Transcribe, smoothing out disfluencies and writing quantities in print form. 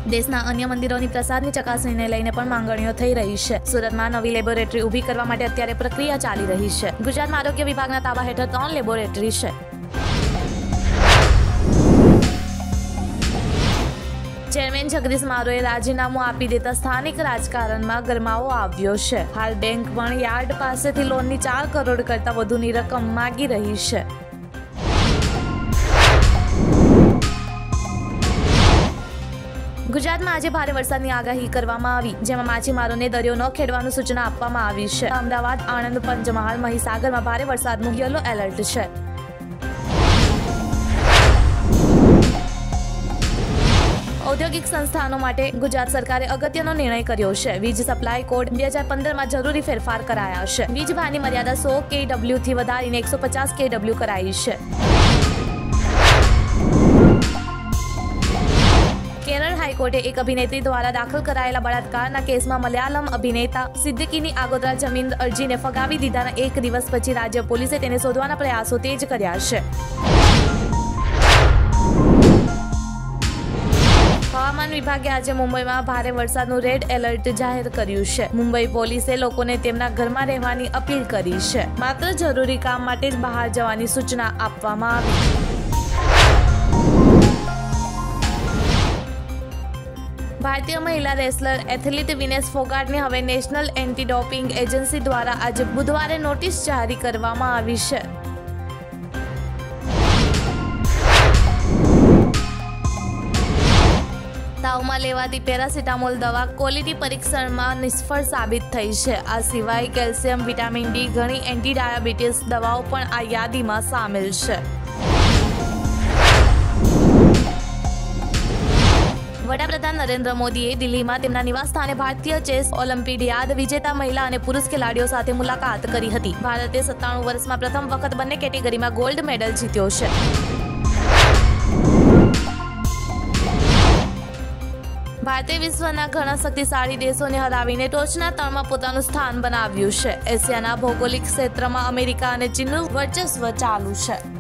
દેશના અન્ય મંદિરોની પ્રસાદની ચકાસણીને લઈને પણ માંગણીઓ થઈ રહી છે। સુરતમાં નવી લેબોરેટરી ઊભી કરવા માટે અત્યારે પ્રક્રિયા ચાલી રહી છે। ગુજરાતમાં આરોગ્ય વિભાગના તાબા હેઠળ 3 લેબોરેટરી છે। ચેરમેન જગદીશ મારોએ રાજીનામું આપી દેતા સ્થાનિક રાજકારણમાં ગરમાવો આવ્યો છે। હાલ બેંક પણ યાર્ડ પાસેથી લોનની 4 કરોડ કરતાં વધુની રકમ માંગી રહી છે। ગુજરાતમાં આજે ભારે વરસાદની આગાહી કરવામાં આવી, જેમાં માછીમારોને દરિયો ન ખેડવાની સૂચના આપવામાં આવી છે। અમદાવાદ, આણંદ, પંચમહાલ, મહીસાગરમાં ભારે વરસાદનું યલો એલર્ટ છે। ઔદ્યોગિક સંસ્થાનો માટે ગુજરાત સરકારે અગત્યનો નિર્ણય કર્યો છે। વીજ સપ્લાય કોડ 2015માં જરૂરી ફેરફાર કરાયા છે। વીજ ભારની મર્યાદા 100 kW થી વધારીને 150 kW કરાઈ છે। કેરળ હાઈકોર્ટે એક અભિનેત્રી દ્વારા દાખલ કરાયેલા બળાત્કારના કેસમાં મલયાલમ અભિનેતા સિદ્દીકીની આગોતરા જમીન અરજીને ફગાવી દીધાના 1 દિવસ પછી રાજ્ય પોલીસે તેને શોધવાના પ્રયાસો તેજ કર્યા છે। હવામાન વિભાગે આજે મુંબઈમાં ભારે વરસાદનું રેડ એલર્ટ જાહેર કર્યું છે। મુંબઈ પોલીસે લોકોને તેમના ઘરમાં રહેવાની અપીલ કરી છે। માત્ર જરૂરી કામ માટે જ બહાર જવાની સૂચના આપવામાં આવી। ભારતીય મહિલા રેસલર એથ્લીટ વિનેશ ફોગાટને હવે નેશનલ એન્ટી ડોપિંગ એજન્સી દ્વારા આજે બુધવારે નોટિસ જારી કરવામાં આવી છે। તાવમાં લેવાતી પેરાસિટામોલ દવા ક્વોલિટી પરીક્ષણમાં નિષ્ફળ સાબિત થઈ છે। આ સિવાય કેલ્શિયમ, વિટામિન ડી, ઘણી એન્ટી ડાયાબિટીસ દવાઓ પણ આ યાદીમાં સામેલ છે। વડાપ્રધાન નરેન્દ્ર મોદીએ દિલ્હીમાં તેમના નિવાસસ્થાને ભારતીય ચેસ ઓલિમ્પિયાડ વિજેતા મહિલા અને પુરુષ ખેલાડીઓ સાથે મુલાકાત કરી હતી। ભારતે 97 વર્ષમાં પ્રથમ વખત બંને કેટેગરીમાં ગોલ્ડ મેડલ જીત્યો છે। ભારતે વિશ્વના ઘણા શક્તિશાળી દેશોને હરાવીને ટોચના 3માં પોતાનું સ્થાન બનાવ્યું છે। એશિયાના ભૌગોલિક ક્ષેત્રમાં અમેરિકા અને ચીનનું વર્ચસ્વ ચાલુ છે।